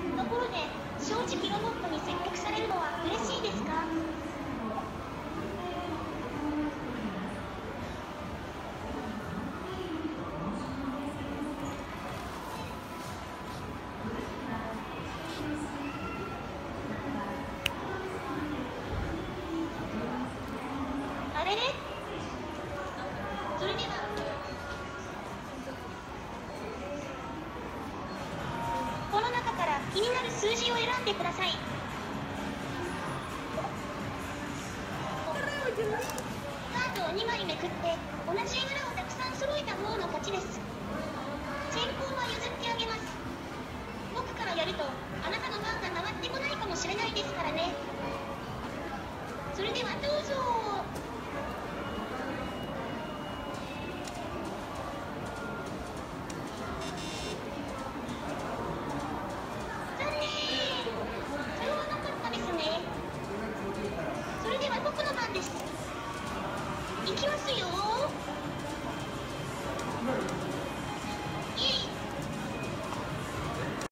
ところで、正直ロボットに接客されるのは嬉しいですか？あれれ？それでは、この中から気になる数字を選んでください。カードを2枚めくって同じ絵柄をたくさん揃えた方の勝ちです。先行は譲ってあげます。僕からやるとあなたの番が回ってこないかもしれないですからね。それではどうぞ。残念。それはなかったですね。それでは僕の番です。いきますよ。